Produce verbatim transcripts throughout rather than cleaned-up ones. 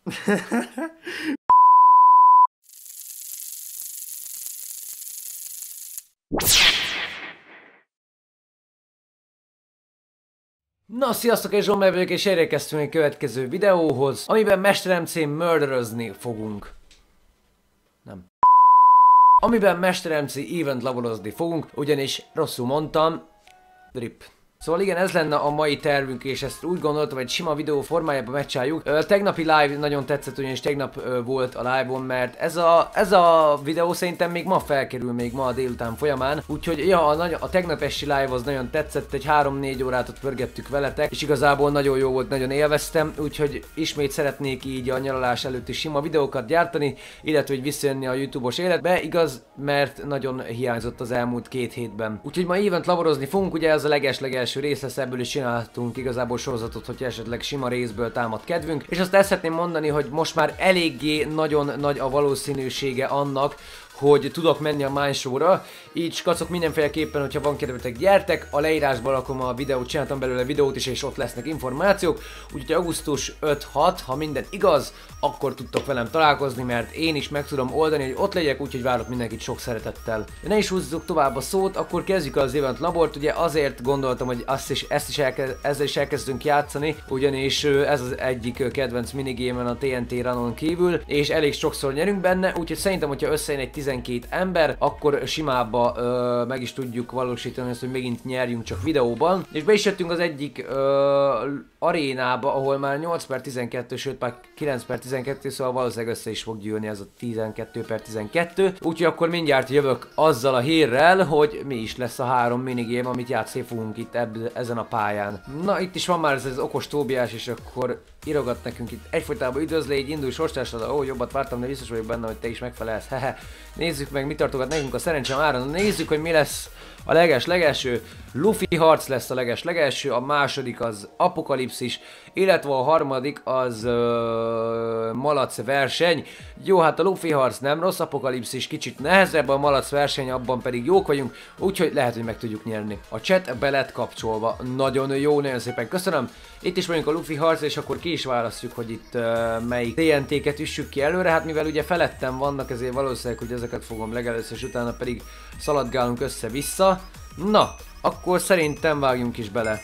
Na, sziasztok, és Zsombor vagyok, és elérkeztünk egy következő videóhoz, amiben Mester em cé murderözni fogunk. Nem. Amiben Mester em cé event lavorozni fogunk, ugyanis rosszul mondtam. Rip. Szóval igen, ez lenne a mai tervünk, és ezt úgy gondoltam, hogy sima videó formájában megcsináljuk. Ö, tegnapi live nagyon tetszett, ugyanis tegnap ö, volt a live-on, mert ez a, ez a videó szerintem még ma felkerül, még ma a délután folyamán. Úgyhogy ja, a, a tegnap esti live az nagyon tetszett, egy három-négy órát ott pörgettük veletek, és igazából nagyon jó volt, nagyon élveztem, úgyhogy ismét szeretnék így a nyaralás előtti sima videókat gyártani, illetve hogy visszajönni a YouTube-os életbe, igaz, mert nagyon hiányzott az elmúlt két hétben. Úgyhogy ma event laborozni fogunk, ugye ez a leges-leges első rész lesz, ebből is csinálhatunk igazából sorozatot, hogy esetleg sima részből támad kedvünk. És azt el szeretném mondani, hogy most már eléggé nagyon nagy a valószínűsége annak, hogy tudok menni a Mine Show-ra, így skacok mindenféleképpen, hogyha van kedvetek, gyertek, a leírásban rakom a videót, csináltam belőle videót is, és ott lesznek információk, úgyhogy augusztus öt-hat, ha minden igaz, akkor tudtok velem találkozni, mert én is meg tudom oldani, hogy ott legyek, úgyhogy várok mindenkit sok szeretettel. De ne is húzzuk tovább a szót, akkor kezdjük az event labort, ugye azért gondoltam, hogy azt is, ezt is elkezd, ezzel is elkezdünk játszani, ugyanis ez az egyik kedvenc minigémen a té en té Runon kívül, és elég sokszor nyerünk benne, úgyhogy szerintem, hogyha összejön egy tizenkét ember, akkor simába ö, meg is tudjuk valósítani azt, hogy megint nyerjünk csak videóban. És be is jöttünk az egyik ö, arénába, ahol már nyolc per tizenkettő, sőt már kilenc per tizenkettő, szóval valószínűleg össze is fog gyűlni ez a tizenkettő per tizenkettő. Úgyhogy akkor mindjárt jövök azzal a hírrel, hogy mi is lesz a három minigame, amit játszani fogunk itt ebb, ezen a pályán. Na, itt is van már ez az okos Tóbiás, és akkor írogat nekünk itt egyfolytában üdvözl, így indulj sorstásra, ó, jobbat vártam, de biztos vagyok benne, hogy te is megfelelsz. Hehe. Nézzük meg, mit tartogat nekünk a szerencsém áron. Nézzük, hogy mi lesz a leges-legelső. Luffy harc lesz a leges-legelső, a második az apokalipszis, illetve a harmadik az ö, malac verseny. Jó, hát a Luffy harc nem rossz, apokalipszis kicsit nehezebb, a malac verseny, abban pedig jók vagyunk, úgyhogy lehet, hogy meg tudjuk nyerni. A chat be lett kapcsolva, nagyon jó, nagyon szépen köszönöm. Itt is vagyunk a Luffy harc, és akkor ki is választjuk, hogy itt uh, melyik té en té-ket üssük ki előre. Hát mivel ugye felettem vannak, ezért valószínűleg, hogy ezeket fogom legelőször, és utána pedig szaladgálunk össze-vissza. Na, akkor szerintem vágjunk is bele.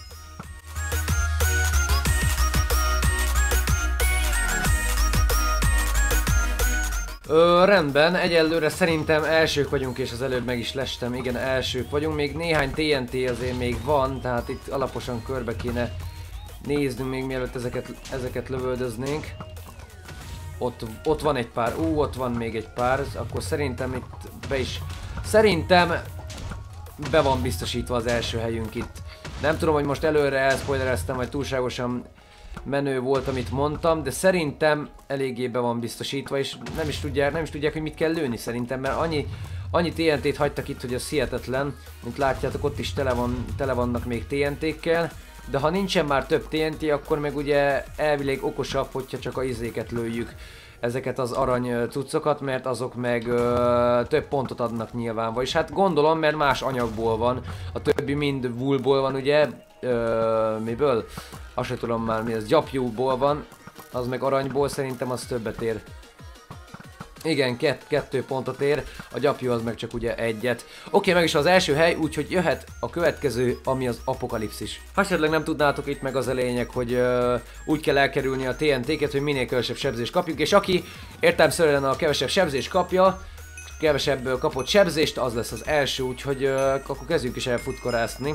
Ö, rendben, egyelőre szerintem elsők vagyunk, és az előbb meg is lestem, igen, elsők vagyunk. Még néhány té en té azért még van, tehát itt alaposan körbe kéne néznünk még mielőtt ezeket, ezeket lövöldöznénk. Ott, ott van egy pár, ú, ott van még egy pár, akkor szerintem itt be is, szerintem be van biztosítva az első helyünk itt. Nem tudom, hogy most előre elszpoilereztem, vagy túlságosan menő volt, amit mondtam, de szerintem eléggé be van biztosítva, és nem is tudják, nem is tudják, hogy mit kell lőni szerintem, mert annyi, annyi té en té-t hagytak itt, hogy az hihetetlen, mint látjátok, ott is tele, van, tele vannak még té en té-kkel, de ha nincsen már több té en té, akkor meg ugye elvileg okosabb, hogyha csak a izéket lőjük, ezeket az arany cuccokat, mert azok meg ö, több pontot adnak nyilván, vagyis hát gondolom, mert más anyagból van, a többi mind woolból van ugye, ö, miből? Azt sem tudom már mi, ez gyapjúból van, az meg aranyból, szerintem az többet ér. Igen, kett, kettő pontot ér, a gyapjú az meg csak ugye egyet. Oké, meg is az első hely, úgyhogy jöhet a következő, ami az apokalipszis. Ha esetleg nem tudnátok, itt meg az a lényeg, hogy uh, úgy kell elkerülni a té en té-ket, hogy minél kevesebb sebzést kapjuk, és aki értelemszerűen a kevesebb sebzést kapja, kevesebb kapott sebzést, az lesz az első, úgyhogy uh, akkor kezdjünk is el futkorászni.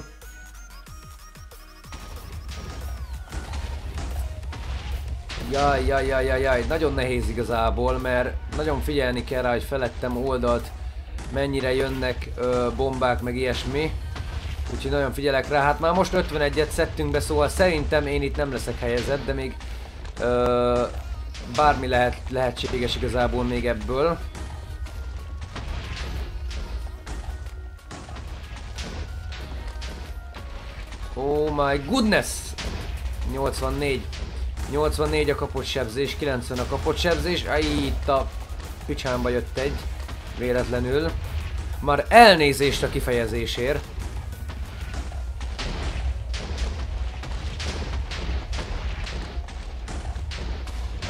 Jaj, jaj, jaj, jaj, jaj, nagyon nehéz igazából, mert nagyon figyelni kell rá, hogy felettem oldalt mennyire jönnek ö, bombák, meg ilyesmi. Úgyhogy nagyon figyelek rá, hát már most ötvenegyet szedtünk be, szóval szerintem én itt nem leszek helyezett, de még ö, bármi lehet, lehetséges igazából még ebből. Oh my goodness! nyolcvannégy. nyolcvannégy a kapott sebzés, kilencven a kapott sebzés, aj, itt a picsámba jött egy, véletlenül. Már elnézést a kifejezésért.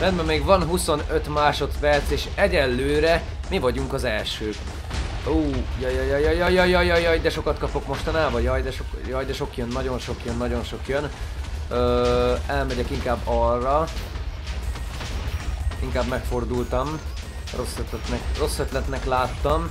Rendben, még van huszonöt másodperc, és egyelőre mi vagyunk az elsők. Ó, jaj, jaj, jaj, jaj, jaj, jaj, jaj, jaj, de sokat kapok mostanában, jaj, de sok, jaj, de sok jön, nagyon sok jön, nagyon sok jön. Ö, elmegyek inkább arra. Inkább megfordultam. Rossz ötletnek, rossz ötletnek láttam.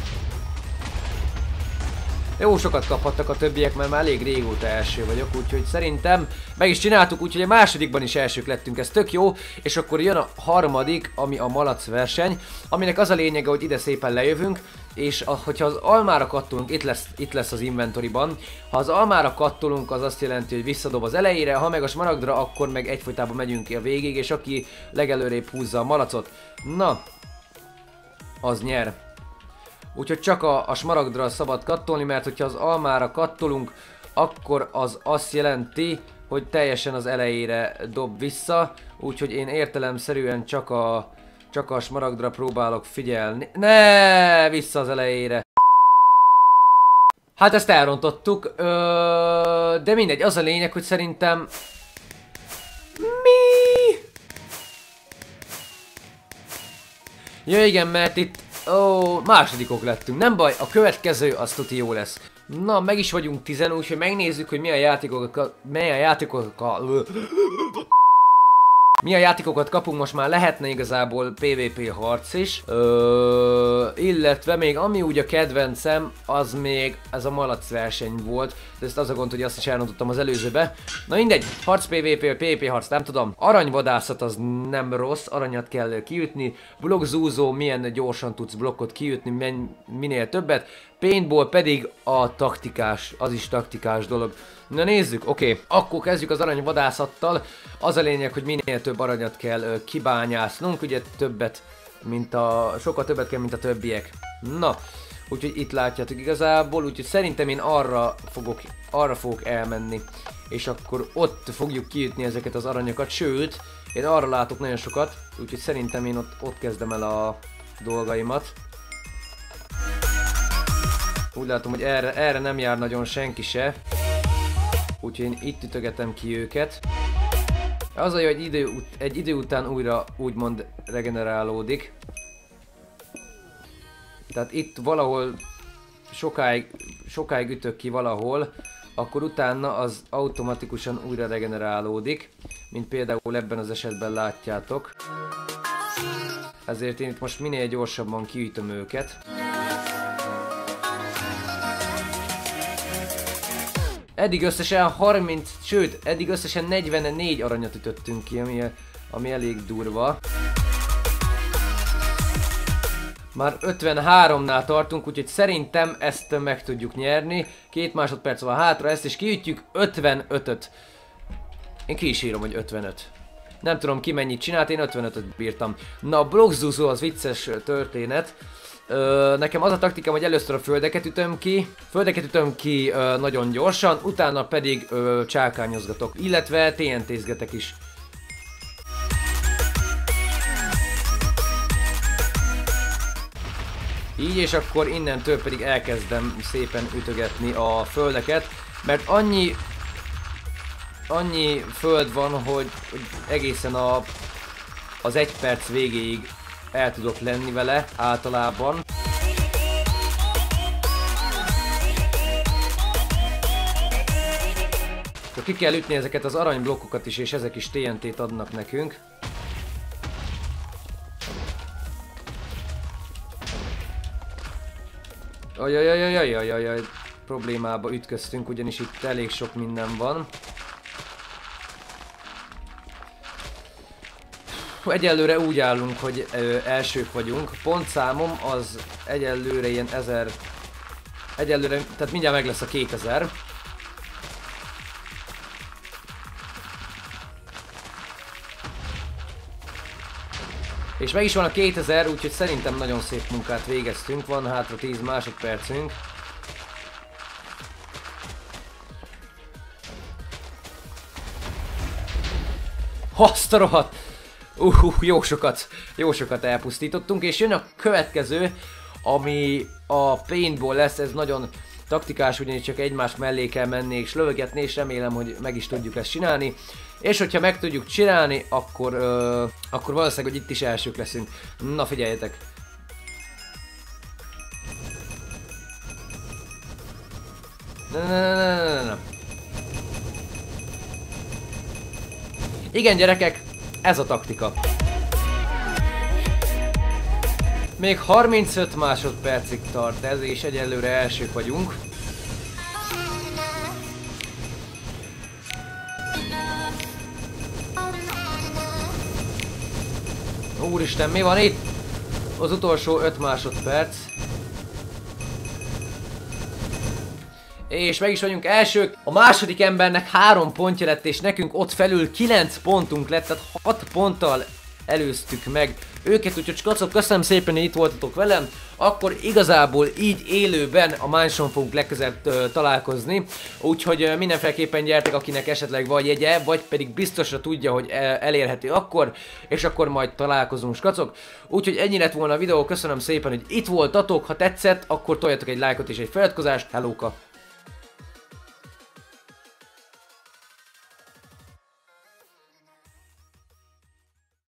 Jó sokat kaphattak a többiek, mert már elég régóta első vagyok, úgyhogy szerintem meg is csináltuk, úgyhogy a másodikban is elsők lettünk, ez tök jó, és akkor jön a harmadik, ami a malac verseny, aminek az a lényege, hogy ide szépen lejövünk, és a, hogyha az almára kattolunk, itt lesz, itt lesz az inventoryban, ha az almára kattolunk, az azt jelenti, hogy visszadob az elejére, ha meg a smaragdra, akkor meg egyfolytában megyünk ki a végig, és aki legelőrébb húzza a malacot, na, az nyer. Úgyhogy csak a, a smaragdra szabad kattolni, mert hogyha az almára kattolunk, akkor az azt jelenti, hogy teljesen az elejére dob vissza. Úgyhogy én értelemszerűen csak a, csak a smaragdra próbálok figyelni. Ne, vissza az elejére. Hát ezt elrontottuk, Ö, de mindegy, az a lényeg, hogy szerintem... Mi? Ja igen, mert itt... Ó, oh, másodikok lettünk, nem baj, a következő az tuti jó lesz. Na, meg is vagyunk tizen, úgyhogy megnézzük, hogy milyen játékokat, milyen játékokat, milyen játékokat kapunk, most már lehetne igazából pé vé pé harc is. Ö, illetve még ami úgy a kedvencem, az még ez a malac verseny volt, de ezt az a gond, hogy azt is elrontottam az előzőbe. Na mindegy, harc pé vé pé, pé vé pé harc, nem tudom. Aranyvadászat az nem rossz, aranyat kell kiütni. Blokkzúzó, milyen gyorsan tudsz blokkot kiütni, men, minél többet. Paintball pedig a taktikás, az is taktikás dolog. Na nézzük, oké, okay. Akkor kezdjük az aranyvadászattal. Az a lényeg, hogy minél több aranyat kell ö, kibányásznunk, ugye többet, mint a, sokkal többet kell, mint a többiek. Na, úgyhogy itt látjátok igazából, úgyhogy szerintem én arra fogok, arra fogok elmenni. És akkor ott fogjuk kiütni ezeket az aranyokat, sőt, én arra látok nagyon sokat, úgyhogy szerintem én ott, ott kezdem el a dolgaimat. Úgy látom, hogy erre, erre nem jár nagyon senki se. Úgyhogy én itt ütögetem ki őket. Az a jó, hogy idő, egy idő után újra úgymond regenerálódik. Tehát itt valahol sokáig, sokáig ütök ki valahol, akkor utána az automatikusan újra regenerálódik. Mint például ebben az esetben látjátok. Ezért én itt most minél gyorsabban kiütöm őket. Eddig összesen harminc, sőt, eddig összesen negyvennégy aranyat ütöttünk ki, ami, ami elég durva. Már ötvenháromnál tartunk, úgyhogy szerintem ezt meg tudjuk nyerni. Két másodperc van hátra, ezt is kiütjük, ötvenötöt. Én ki is írom, hogy ötvenöt. Nem tudom ki mennyit csinált, én ötvenötöt bírtam. Na, a blokkzúzó az vicces történet. Ö, nekem az a taktikám, hogy először a földeket ütöm ki, földeket ütöm ki ö, nagyon gyorsan, utána pedig ö, csákányozgatok, illetve té en té-zgetek is. Így, és akkor innentől pedig elkezdem szépen ütögetni a földeket, mert annyi, annyi föld van, hogy, hogy egészen a, az egy perc végéig el tudok lenni vele általában. Akkor ki kell ütni ezeket az aranyblokkokat is, és ezek is té en té-t adnak nekünk. Ajajajajajajajaj, problémába ütköztünk, ugyanis itt elég sok minden van. Egyelőre úgy állunk, hogy ö, elsők vagyunk. Pontszámom az egyelőre ilyen ezer... Egyelőre, tehát mindjárt meg lesz a kétezer. És meg is van a kétezer, úgyhogy szerintem nagyon szép munkát végeztünk. Van hátra tíz másodpercünk. Azt a rohadt! Uh, uh, jó sokat, jó sokat elpusztítottunk, és jön a következő, ami a paintball lesz, ez nagyon taktikás, ugyanis csak egymás mellé kell menni és lövögetni, és remélem, hogy meg is tudjuk ezt csinálni. És hogyha meg tudjuk csinálni, akkor, ö, akkor valószínűleg, hogy itt is elsők leszünk. Na figyeljetek! Na, na, na, na, na, na. Igen gyerekek, ez a taktika. Még harmincöt másodpercig tart ez, és egyelőre elsők vagyunk. Úristen, mi van itt? Az utolsó öt másodperc. És meg is vagyunk elsők. A második embernek három pontja lett, és nekünk ott felül kilenc pontunk lett, tehát hat ponttal előztük meg őket, úgyhogy skacok, köszönöm szépen, hogy itt voltatok velem. Akkor igazából így élőben a Mansion fogunk legközelebb uh, találkozni, úgyhogy uh, mindenféleképpen gyertek, akinek esetleg vagy jegye, vagy pedig biztosra tudja, hogy elérhető akkor, és akkor majd találkozunk, skacok. Úgyhogy ennyi lett volna a videó, köszönöm szépen, hogy itt voltatok, ha tetszett, akkor toljatok egy lájkot és egy feliratkozást, hellóka!